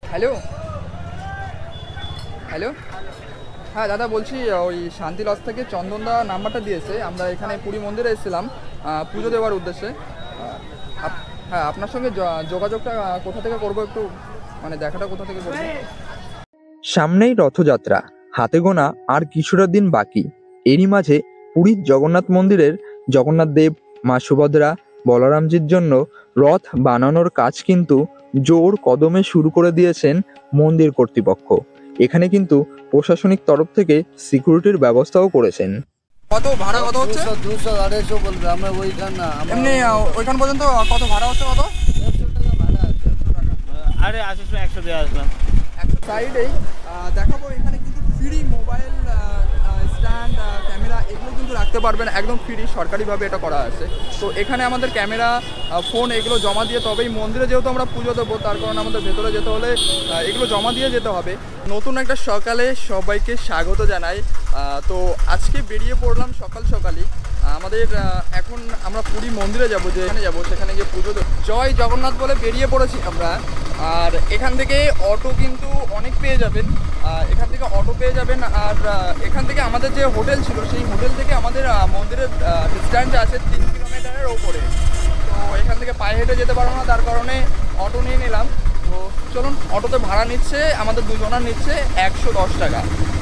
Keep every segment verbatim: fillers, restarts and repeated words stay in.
Hello hello হ্যাঁ দাদা, বলছি ওই শান্তি লজ থেকে চন্দনদা নাম্বারটা দিয়েছে। আমরা এখানে পুরী মন্দিরে এসেছিলাম পুজো দেওয়ার উদ্দেশ্যে। হ্যাঁ, আপনার সঙ্গে যোগাযোগটা কোথা থেকে করবো, একটু মানে দেখাটা কোথা থেকে করবো? সামনেই রথযাত্রা, হাতে গোনা আর কিছুটা দিন বাকি। এরই মাঝে পুরীর জগন্নাথ মন্দিরের জগন্নাথ দেব, মা সুভদ্রা, বলরামজির জন্য রথ বানানোর কাজ কিন্তু জোর কদমে শুরু করে দিয়েছেন মন্দির কর্তৃপক্ষ। এখানে কিন্তু প্রশাসনিক তরফ থেকে সিকিউরিটির ব্যবস্থাও করেছেন। কত ভাড়া কত হচ্ছে? দুশো আড়াইশো বলবে, আমরা ওইখান না, এমনি ওইখান পর্যন্ত কত ভাড়া হচ্ছে? কত? একশো টাকা ভাড়া আছে। একশো টাকা আরে আসলে একশো দিয়ে আসলাম। একশো সাইডেই দেখাবো। এখানে কিন্তু ফ্রি মোবাইল স্ট্যান্ড, ক্যামেরা এগুলো কিন্তু রাখতে পারবেন, একদম ফ্রি, সরকারিভাবে এটা করা আছে। তো এখানে আমাদের ক্যামেরা, ফোন এগুলো জমা দিয়ে তবেই মন্দিরে, যেহেতু আমরা পুজো দেবো তার কারণে আমাদের ভেতরে যেতে হলে এগুলো জমা দিয়ে যেতে হবে। নতুন একটা সকালে সবাইকে স্বাগত জানাই। তো আজকে বেরিয়ে পড়লাম সকাল সকালই। আমাদের এখন আমরা পুরী মন্দিরে যাব, যেখানে যাব সেখানে গিয়ে পুজো দেব। জয় জগন্নাথ বলে বেরিয়ে পড়েছি আমরা। আর এখান থেকে অটো কিন্তু অনেক পেয়ে যাবেন, এখান থেকে অটো পেয়ে যাবেন। আর এখান থেকে আমাদের যে হোটেল ছিল সেই হোটেল থেকে আমাদের মন্দিরের ডিস্ট্যান্স আছে তিন কিলোমিটারের ওপরে। তো এখান থেকে পায়ে হেঁটে যেতে পারবো না, তার কারণে অটো নিয়ে নিলাম। তো চলুন, অটোতে ভাড়া নিচ্ছে আমাদের দুজনার নিচ্ছে একশো দশ টাকা।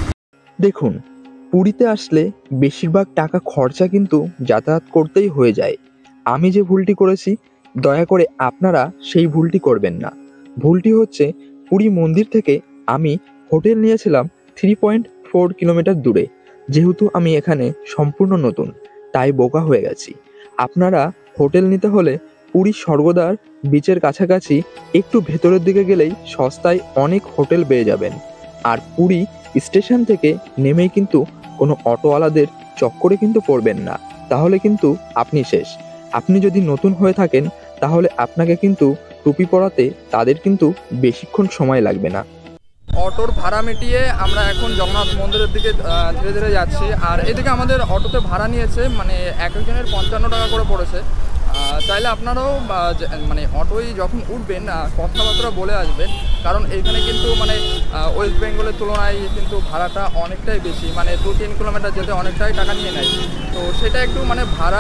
দেখুন, পুরীতে আসলে বেশিরভাগ টাকা খরচা কিন্তু যাতায়াত করতেই হয়ে যায়। আমি যে ভুলটি করেছি, দয়া করে আপনারা সেই ভুলটি করবেন না। ভুলটি হচ্ছে, পুরী মন্দির থেকে আমি হোটেল নিয়েছিলাম থ্রি পয়েন্ট ফোর কিলোমিটার দূরে। যেহেতু আমি এখানে সম্পূর্ণ নতুন, তাই বোকা হয়ে গেছি। আপনারা হোটেল নিতে হলে পুরী স্বর্গদ্বার বিচের কাছাকাছি একটু ভেতরের দিকে গেলেই সস্তায় অনেক হোটেল পেয়ে যাবেন। আর পুরী স্টেশন থেকে নেমেই কিন্তু কোনো অটোওয়ালাদের চক্করে কিন্তু পড়বেন না, তাহলে কিন্তু আপনি শেষ। আপনি যদি নতুন হয়ে থাকেন তাহলে আপনাকে কিন্তু টুপি পরাতে তাদের কিন্তু বেশিক্ষণ সময় লাগবে না। অটোর ভাড়া মিটিয়ে আমরা এখন জগন্নাথ মন্দিরের দিকে ধীরে ধীরে যাচ্ছি। আর এদিকে আমাদের অটোতে ভাড়া নিয়েছে মানে এক একজনের পঞ্চান্ন টাকা করে পড়েছে। চাইলে আপনারাও মানে অটোয় যখন উঠবেন কথাবার্তা বলে আসবেন, কারণ এখানে কিন্তু মানে ওয়েস্ট বেঙ্গলের তুলনায় কিন্তু ভাড়াটা অনেকটাই বেশি, মানে দু তিন কিলোমিটার যেতে অনেকটাই টাকা নিয়ে নেয়। তো সেটা একটু মানে ভাড়া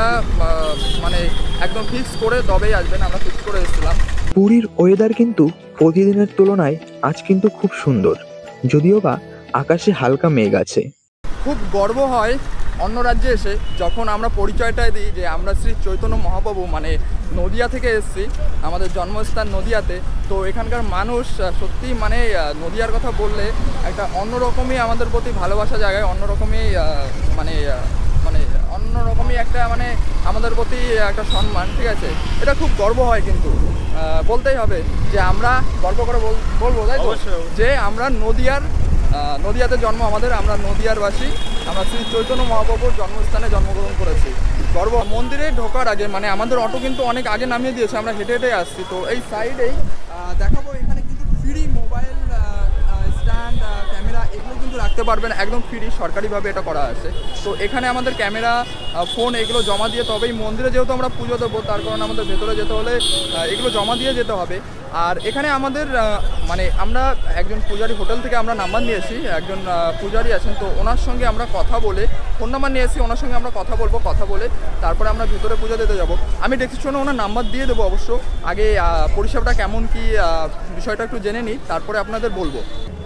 মানে একদম ফিক্স করে তবেই আসবেন, আমরা ফিক্স করে এসেছিলাম। পুরীর ওয়েদার কিন্তু প্রতিদিনের তুলনায় আজ কিন্তু খুব সুন্দর, যদিও বা আকাশে হালকা মেঘ আছে। খুব গর্ব হয় অন্য রাজ্যে এসে যখন আমরা পরিচয়টাই দিই যে আমরা শ্রী চৈতন্য মহাপ্রভু মানে নদিয়া থেকে এসেছি, আমাদের জন্মস্থান নদিয়াতে। তো এখানকার মানুষ সত্যি মানে নদিয়ার কথা বললে একটা অন্যরকমই আমাদের প্রতি ভালোবাসা জায়গায়, অন্যরকমই মানে মানে অন্যরকমই একটা মানে আমাদের প্রতি একটা সম্মান, ঠিক আছে। এটা খুব গর্ব হয়, কিন্তু বলতেই হবে যে আমরা গর্ব করে বলবো, তাই তো, যে আমরা নদিয়ার নদিয়াতে জন্ম আমাদের, আমরা নদিয়ার বাসী, আমরা শ্রী চৈতন্য মহাপ্রভুর জন্মস্থানে জন্মগ্রহণ করেছি। গর্ব। মন্দিরে ঢোকার আগে মানে আমাদের অটো কিন্তু অনেক আগে নামিয়ে দিয়েছে, আমরা হেঁটে হেঁটে আসছি। তো এই সাইডেই দেখাবো, এখানে কিন্তু ফ্রি মোবাইল স্ট্যান্ড, ক্যামেরা এগুলো কিন্তু রাখতে পারবেন, একদম ফ্রি, সরকারিভাবে এটা করা আছে। তো এখানে আমাদের ক্যামেরা, ফোন এগুলো জমা দিয়ে তবেই মন্দিরে, যেহেতু আমরা পুজো দেবো তার কারণে আমাদের ভেতরে যেতে হলে এগুলো জমা দিয়ে যেতে হবে। আর এখানে আমাদের মানে আমরা একজন পূজারি হোটেল থেকে আমরা নাম্বার নিয়েছি, একজন পূজারি আছেন, তো ওনার সঙ্গে আমরা কথা বলে ফোন নাম্বার নিয়েছি, ওনার সঙ্গে আমরা কথা বলবো, কথা বলে তারপরে আমরা ভিতরে পুজো দিতে যাব। আমি ডেসক্রিপশনে ওনার নাম্বার দিয়ে দেবো অবশ্য। আগে পরিষেবাটা কেমন কি বিষয়টা একটু জেনে নিই, তারপরে আপনাদের বলবো।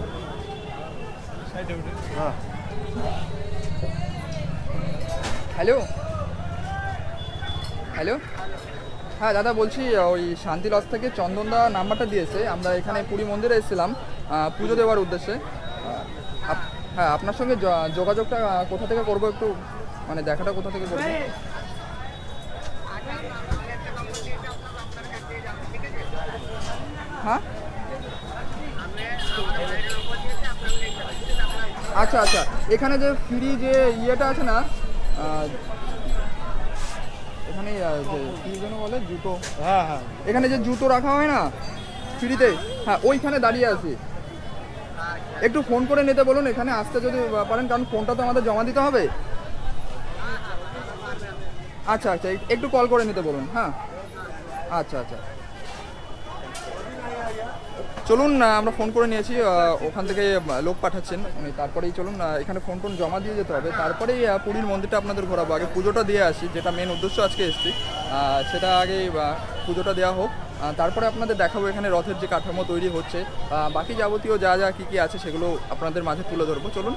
হ্যালো হ্যালো হ্যাঁ দাদা, বলছি ওই শান্তি লজ থেকে চন্দনদা নাম্বারটা দিয়েছে। আমরা এখানে পুরী মন্দিরে এসেছিলাম পুজো দেওয়ার উদ্দেশ্যে। হ্যাঁ, আপনার সঙ্গে যোগাযোগটা কোথা থেকে করবো, একটু মানে দেখাটা কোথা থেকে করবো? হ্যাঁ, আচ্ছা আচ্ছা, এখানে যে ফ্রি যে ইয়েটা আছে না, এখানে যে কি যেন বলে জুতো, হ্যাঁ হ্যাঁ, এখানে যে জুতো রাখা হয় না ফ্রিতে, হ্যাঁ ওইখানে দাঁড়িয়ে আছি। একটু ফোন করে নিতে বলুন এখানে আসতে যদি পারেন, কারণ ফোনটা তো আমাদের জমা দিতে হবে। আচ্ছা আচ্ছা, একটু কল করে নিতে বলুন। হ্যাঁ, আচ্ছা আচ্ছা। চলুন আহ, আমরা ফোন করে নিয়েছি, আহ, ওখান থেকে আহ, লোক পাঠাচ্ছেন উনি, তারপরেই চলুন আহ, এখানে ফোন টোন জমা দিয়ে যেতে হবে, তারপরেই আহ, পুরীর মন্দিরটা আপনাদের ঘোরাবো। আগে পুজোটা দিয়ে আসি, যেটা মেন উদ্দেশ্য আজকে এসেছি, আহ, সেটা আগে আহ, পুজোটা দেওয়া হোক, আহ, তারপরে আপনাদের দেখাবো এখানে রথের যে কাঠামো তৈরি হচ্ছে, আহ, বাকি যাবতীয় যা যা কী কী আছে সেগুলো আপনাদের মাঝে তুলে ধরবো। চলুন।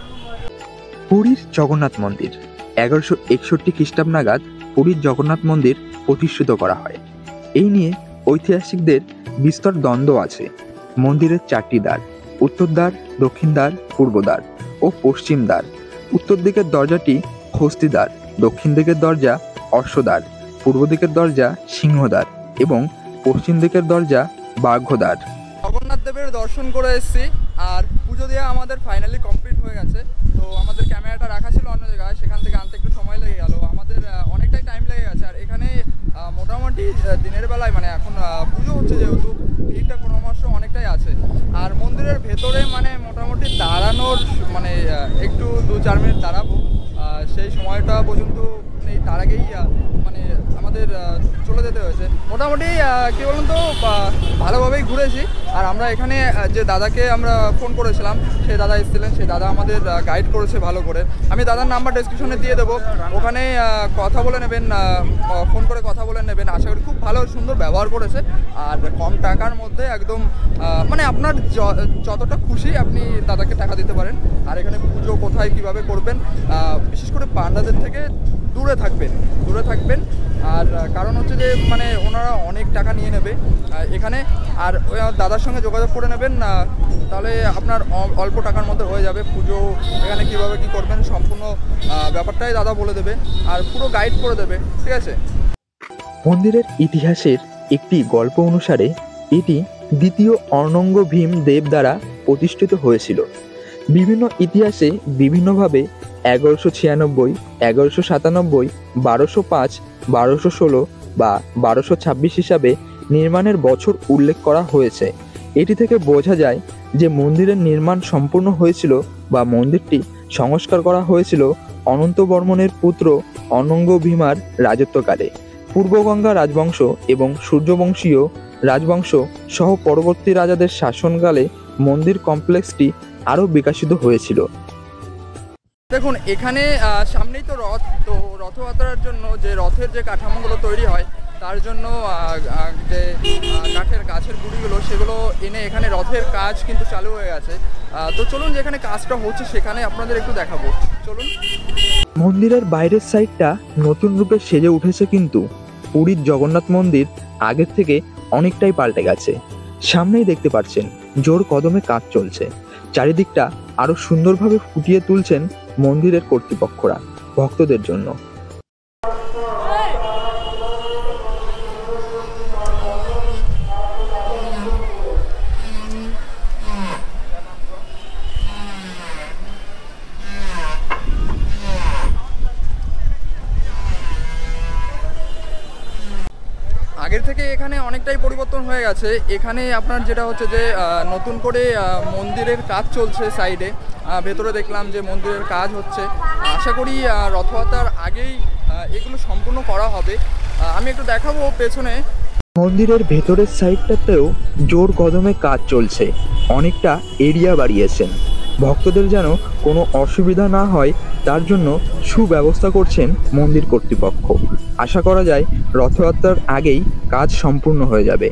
পুরীর জগন্নাথ মন্দির এগারোশো একষট্টি খ্রিস্টাব্দ নাগাদ পুরীর জগন্নাথ মন্দির প্রতিষ্ঠিত করা হয়। এই নিয়ে ঐতিহাসিকদের বিস্তর দ্বন্দ্ব আছে। মন্দিরের চারটি দ্বার, উত্তর দ্বার, দক্ষিণ দ্বার, পূর্ব দ্বার ও পশ্চিম দ্বার। উত্তর দিকের দরজাটি হস্তি দ্বার, দক্ষিণ দিকের দরজা অশ্বদ্বার, পূর্ব দিকের দরজা সিংহদ্বার এবং পশ্চিম দিকের দরজা বাঘ্যদ্বার। জগন্নাথ দেবের দর্শন করে এসেছি, আর পুজো দেওয়া আমাদের ফাইনালি কমপ্লিট হয়ে গেছে। তো আমাদের ক্যামেরাটা রাখা ছিল অন্য জায়গায়, সেখান থেকে আনতে একটু সময় লেগে গেল, আমাদের আহ, অনেকটাই টাইম লেগে গেছে। আর এখানে আহ, মোটামুটি আহ, দিনের বেলায় মানে এখন আহ, পুজো হচ্ছে যেহেতু ভিড়টা ক্রমশ অনেকটাই আছে। আর মন্দিরের ভেতরে মানে মোটামুটি দাঁড়ানোর মানে আহ, একটু দু চার মিনিট দাঁড়াবো, আহ, সেই সময়টা পর্যন্ত নেই, তার আগেই আহ, মানে আমাদের আহ, চলে যেতে হয়েছে। মোটামুটি আহ, কী বলুন তো আহ, ভালোভাবেই ঘুরেছি। আর আমরা এখানে আহ, যে দাদাকে আমরা ফোন করেছিলাম, সেই দাদা এসেছিলেন, সেই দাদা আমাদের গাইড করেছে ভালো করে। আমি দাদার নাম্বার ডেসক্রিপশনে দিয়ে দেবো, ওখানে আহ, কথা বলে নেবেন, ফোন করে কথা বলে নেবেন। আশা করি খুব ভালো সুন্দর ব্যবহার করেছে, আর কম টাকার মধ্যে একদম আহ, মানে আপনার য- যতটা খুশি আপনি দাদাকে টাকা দিতে পারেন। আর এখানে পুজো কোথায় কীভাবে করবেন, আহ, বিশেষ করে পান্ডাদের থেকে দূরে থাকবেন, দূরে থাকবেন। আর আহ, কারণ হচ্ছে যে মানে ওনারা অনেক টাকা নিয়ে নেবে আহ, এখানে। আর ওই আমার দাদার সঙ্গে যোগাযোগ করে নেবেন, আহ, তাহলে আপনার অ- অল্প টাকার মধ্যে হয়ে যাবে। পুজো এখানে কীভাবে কী করবেন সম্পূর্ণ আহ, ব্যাপারটাই দাদা বলে দেবে, আর পুরো গাইড করে দেবে, ঠিক আছে। মন্দিরের ইতিহাসের একটি গল্প অনুসারে এটি দ্বিতীয় অর্ণঙ্গ ভীম দেব দ্বারা প্রতিষ্ঠিত হয়েছিল। বিভিন্ন ইতিহাসে বিভিন্নভাবে এগারোশো ছিয়ানব্বই, এগারোশো সাতানব্বই, বারোশো পাঁচ, বারোশো ষোলো বা বারোশো ছাব্বিশ হিসাবে নির্মাণের বছর উল্লেখ করা হয়েছে। এটি থেকে বোঝা যায় যে মন্দিরের নির্মাণ সম্পূর্ণ হয়েছিল বা মন্দিরটি সংস্কার করা হয়েছিল অনন্ত বর্মনের পুত্র অর্ণঙ্গ ভীমার রাজত্বকালে। পূর্বগঙ্গা রাজবংশ এবং সূর্যবংশীয় রাজবংশ সহ পরবর্তী রাজাদের শাসনকালে মন্দির কমপ্লেক্সটি আরও বিকশিত হয়েছিল। দেখুন এখানে আহ, সামনেই তো রথ, তো রথযাত্রার জন্য যে রথের যে কাঠামোগুলো তৈরি হয় তার জন্য আহ, আহ, যে আহ, কাঠের গাছের গুঁড়িগুলো সেগুলো এনে এখানে রথের কাজ কিন্তু চালু হয়ে গেছে। আহ, তো চলুন যেখানে কাজটা হচ্ছে সেখানে আপনাদের একটু দেখাবো, চলুন। মন্দিরের বাইরের সাইডটা নতুন রূপে সেজে উঠেছে, কিন্তু পুরীর জগন্নাথ মন্দির আগের থেকে অনেকটাই পাল্টে গেছে। সামনেই দেখতে পাচ্ছেন জোর কদমে কাজ চলছে। চারিদিকটা আরো সুন্দরভাবে ফুটিয়ে তুলছেন মন্দিরের কর্তৃপক্ষরা ভক্তদের জন্য। আগের থেকে এখানে অনেকটাই পরিবর্তন হয়ে গেছে। এখানে আপনার যেটা হচ্ছে যে আহ, নতুন করে আহ, মন্দিরের কাজ চলছে সাইডে, আহ, ভেতরে দেখলাম যে মন্দিরের কাজ হচ্ছে। আশা করি আহ, রথযাত্রার আগেই আহ, এগুলো সম্পূর্ণ করা হবে। আহ, আমি একটু দেখাবো পেছনে। মন্দিরের ভেতরের সাইডটাতেও জোর কদমে কাজ চলছে, অনেকটা এরিয়া বাড়িয়েছেন। ভক্তদের যেন কোনো অসুবিধা না হয় তার জন্য সুব্যবস্থা করছেন মন্দির কর্তৃপক্ষ। আশা করা যায় রথযাত্রার আগেই কাজ সম্পূর্ণ হয়ে যাবে।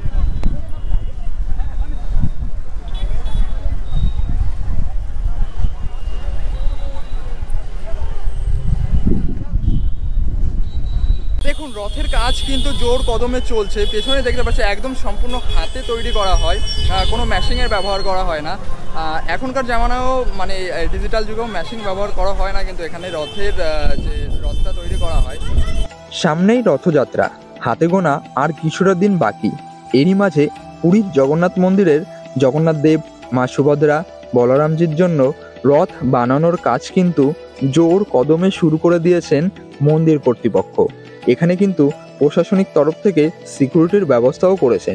দেখুন রথের কাজ কিন্তু জোর কদমে চলছে, পেছনে দেখতে পাচ্ছি একদম সম্পূর্ণ হাতে তৈরি করা হয়, আহ, কোনো ম্যাশিংয়ের ব্যবহার করা হয় না। আহ, এখনকার জামানাও মানে ডিজিটাল যুগেও ম্যাশিং ব্যবহার করা হয় না, কিন্তু এখানে রথের আহ, যে রথটা তৈরি করা হয়। সামনেই রথযাত্রা, হাতে গোনা আর কিছুটা দিন বাকি। এরই মাঝে পুরীর জগন্নাথ মন্দিরের জগন্নাথ দেব, মা সুভদ্রা, বলরামজির জন্য রথ বানানোর কাজ কিন্তু জোর কদমে শুরু করে দিয়েছেন মন্দির কর্তৃপক্ষ। এখানে কিন্তু প্রশাসনিক তরফ থেকে সিকিউরিটির ব্যবস্থাও করেছেন।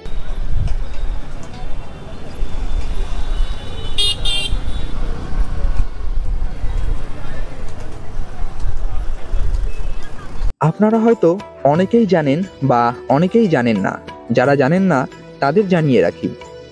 আপনারা হয়তো অনেকেই জানেন বা অনেকেই জানেন না। যারা জানেন না তাদের জানিয়ে রাখি,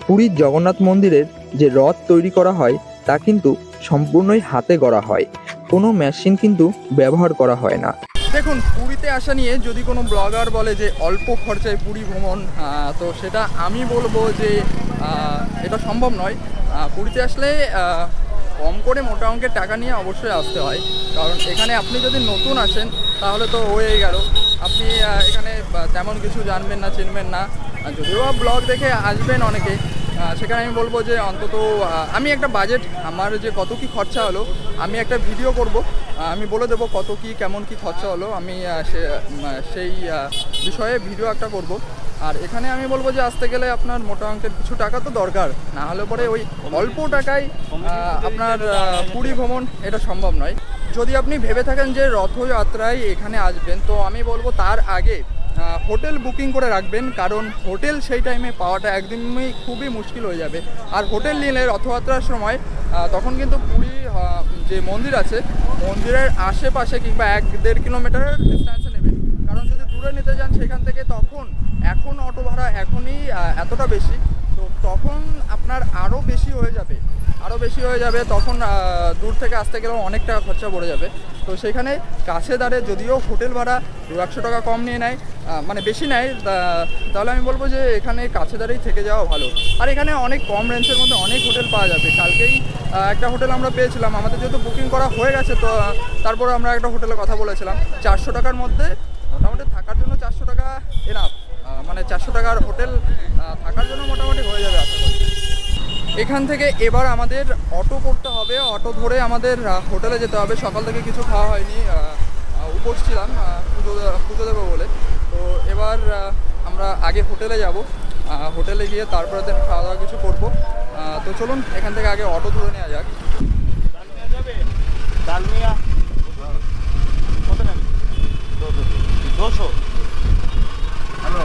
পুরীর জগন্নাথ মন্দিরের যে রথ তৈরি করা হয় তা কিন্তু সম্পূর্ণই হাতে গড়া হয়, কোনো মেশিন কিন্তু ব্যবহার করা হয় না। দেখুন, পুরীতে আসা নিয়ে যদি কোনো ব্লগার বলে যে অল্প খরচায় পুরী ভ্রমণ, আহ, তো সেটা আমি বলবো যে আহ, এটা সম্ভব নয়। আহ, পুরীতে আসলে আহ, কম করে মোটা অঙ্কের টাকা নিয়ে অবশ্যই আসতে হয়, কারণ এখানে আপনি যদি নতুন আসেন তাহলে তো হয়েই গেল, আপনি আহ, এখানে আহ, তেমন কিছু জানবেন না, চিনবেন না। আর যদিও ব্লগ দেখে আসবেন অনেকে, আহ, সেখানে আমি বলবো যে অন্তত আহ, আমি একটা বাজেট, আমার যে কত কি খরচা হলো আমি একটা ভিডিও করব, আহ, আমি বলে দেবো কত কি কেমন কি খরচা হলো, আমি আহ, সে- উম, আহ, সেই আহ, বিষয়ে ভিডিও একটা করব। আর এখানে আমি বলবো যে আসতে গেলে আপনার মোটা অঙ্কের কিছু টাকা তো দরকার, না হলে পরে ওই অল্প টাকায় আহ, আপনার আহ, পুরী ভ্রমণ এটা সম্ভব নয়। যদি আপনি ভেবে থাকেন যে রথযাত্রায় এখানে আসবেন, তো আমি বলবো তার আগে আহ, হোটেল বুকিং করে রাখবেন, কারণ হোটেল সেই টাইমে পাওয়াটা একদমই খুবই মুশকিল হয়ে যাবে। আর হোটেল নিলে রথযাত্রার সময় আহ, তখন কিন্তু পুরী আহ, যে মন্দির আছে মন্দিরের আশেপাশে কিংবা এক দেড় কিলোমিটারের ডিস্ট্যান্সে নেবেন, কারণ যদি দূরে নিতে যান সেখান থেকে তখন এখন অটো ভাড়া এখনই আহ, এতটা বেশি, তো তখন আপনার আরও বেশি হয়ে যাবে, আরও বেশি হয়ে যাবে তখন আহ, দূর থেকে আসতে গেলেও অনেক টাকা খরচা পড়ে যাবে। তো সেখানে কাছে দাঁড়ে যদিও হোটেল ভাড়া দু একশো টাকা কম নিয়ে নেয়, আহ, মানে বেশি নেয়, তা- তাহলে আমি বলবো যে এখানে কাছে দাঁড়িয়েই থেকে যাওয়া ভালো। আর এখানে অনেক কম রেঞ্জের মধ্যে অনেক হোটেল পাওয়া যাবে। কালকেই আহ, একটা হোটেল আমরা পেয়েছিলাম, আমাদের যেহেতু বুকিং করা হয়ে গেছে, তো আহ, তারপরে আমরা একটা হোটেলে কথা বলেছিলাম চারশো টাকার মধ্যে, মোটামুটি থাকার জন্য চারশো টাকা এনাফ, মানে চারশো টাকার হোটেল আহ, থাকার জন্য মোটামুটি হয়ে যাবে আশা করি। এখান থেকে এবার আমাদের অটো করতে হবে, অটো ধরে আমাদের আহ, হোটেলে যেতে হবে। সকাল থেকে কিছু খাওয়া হয়নি, আহ, আহ, উপোস ছিলাম আহ, পুজো পুজো দেবো বলে। তো এবার আহ, আমরা আগে হোটেলে যাব, হোটেলে গিয়ে তারপরে দেন খাওয়া দাওয়া কিছু করবো। আহ, তো চলুন এখান থেকে আগে অটো ধরে নেওয়া যাক। ডালমিয়া যাবে? ডালমিয়া কত নেন? দুশো। হ্যালো,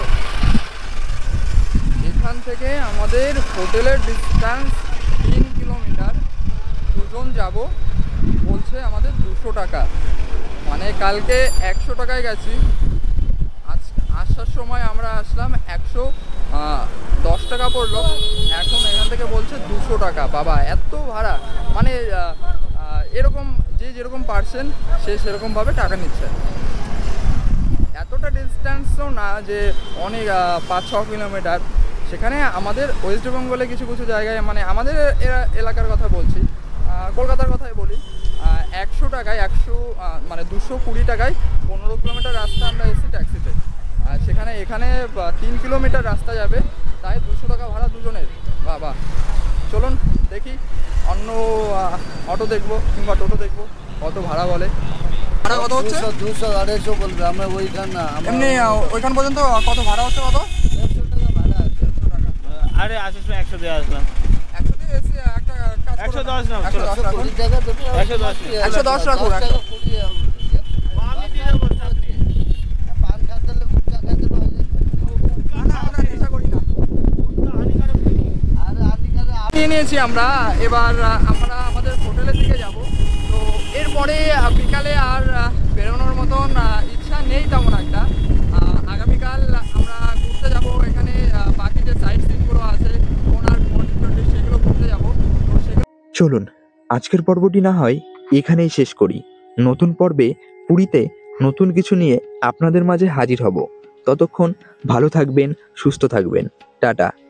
এখান থেকে আমাদের হোটেলের ডিস্ট্যান্স তিন কিলোমিটার, দুজন যাব, বলছে আমাদের দুশো টাকা, মানে কালকে একশো টাকায় গেছি, আজ আসার সময় আমরা আসলাম একশো দশ টাকা পড়লো, এখন এখান থেকে বলছে দুশো টাকা। বাবা, এত ভাড়া, মানে আহ, আহ, এরকম যে যেরকম পারছেন সে সেরকমভাবে টাকা নিচ্ছে। এতটা ডিস্ট্যান্সও না যে অনেক আহ, পাঁচ ছ কিলোমিটার। সেখানে আমাদের ওয়েস্ট বেঙ্গলে কিছু কিছু জায়গায়, মানে আমাদের এরা- এলাকার কথা বলছি, আহ, কলকাতার কথাই বলি, আহ, একশো টাকায় একশো আহ, মানে দুশো কুড়ি টাকায় পনেরো কিলোমিটার রাস্তা আমরা এসি ট্যাক্সিতে, আর সেখানে এখানে আহ, তিন কিলোমিটার রাস্তা যাবে, তাই দুশো টাকা ভাড়া দুজনের। বাবা, চলুন দেখি অন্য আহ, অটো দেখবো কিংবা টোটো দেখবো কত ভাড়া বলে। ভাড়া কত হচ্ছে দুশো দুশো আড়াইশো বলবে, আমরা ওইখান না, আমরা এমনি আহ, ওইখান পর্যন্ত কত ভাড়া হচ্ছে? কত? দেড়শো টাকা ভাড়া আছে। দেড়শো টাকা। আরে আসার সময় একশো দিয়ে আসলাম। একশো দিয়ে এসে একটা কাজ করুন। একশো দশ নাও, একশো চলো। দশ রাখুন। কুড়ি টাকা দেবে, একশো দশ বাকি নিন। একশো দশ রাখুন, দশ টাকা একশো। কুড়ি হবে। আমি দিয়ে দেবো চাটনি। পান খাতে হলে গুটকা খাইতে হলে হয়ে যাবে। না, না, আমরা নেশা করি না। হানিকারক জিনিস। আর আলিকারে নিয়ে নিয়েছি আমরা, এবার আহ, আমরা আমাদের হোটেলের দিকে যাব। তো এরপরে আহ, বিকালে আর আহ, বেরোনোর মতন আহ, ইচ্ছা নেই তেমন একটা। আহ, আগামীকাল আমরা ঘুরতে যাব, এখানে আহ, বাকি যে সাইট সিনগুলো আছে কোনার্ক মন্দির সেগুলো ঘুরতে যাব। তো সেগুলো চলুন আজকের পর্বটি না হয় এখানেই শেষ করি। নতুন পর্বে পুরীতে নতুন কিছু নিয়ে আপনাদের মাঝে হাজির হব। ততক্ষণ ভালো থাকবেন, সুস্থ থাকবেন। টাটা।